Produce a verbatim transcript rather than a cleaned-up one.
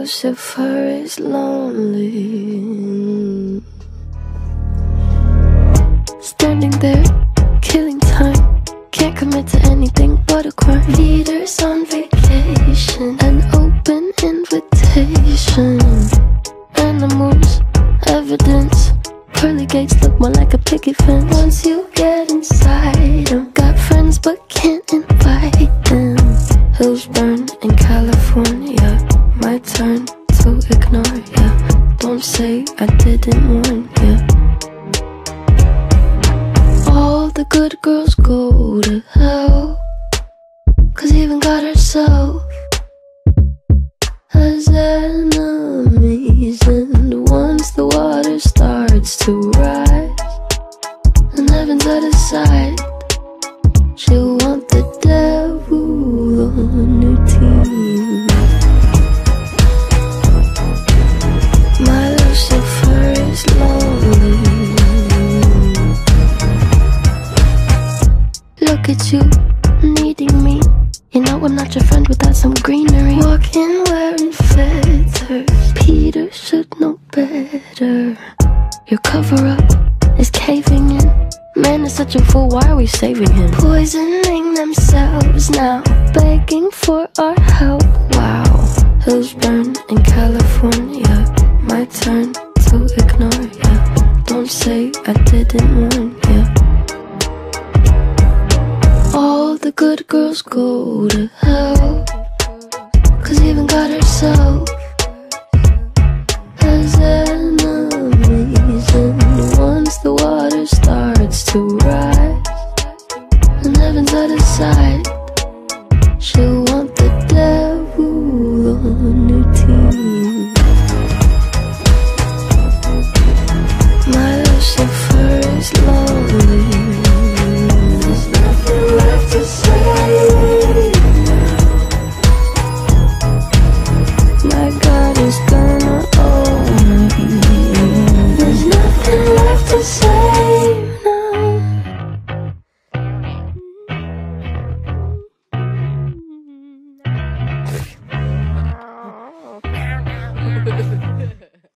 Lucifer is lonely. Standing there, killing time. Can't commit to anything but a crime. Leaders on vacation, an open invitation. Animals, evidence. Pearly gates look more like a picket fence. Once you get inside them, got friends but can't invite them. Hills burn in California, my turn to ignore ya. Don't say I didn't warn ya. All the good girls go to hell, cause even God herself has enemies. And once the water starts to rise and heaven's out of sight, she'll want the devil on her team. My Lucifer is lonely. Look at you, needing me. You know I'm not your friend without some greenery. Walking wearing fetters, Peter should know better. Your cover-up is caving in. Man is such a fool, why are we saving him? Poisoning themselves now, begging for our help. Wow, hills burn in California, my turn to ignore ya. Don't say I didn't warn ya. All the good girls go to hell, cause even God herself has enemies. And once the water starts to rise and heaven's out of sight,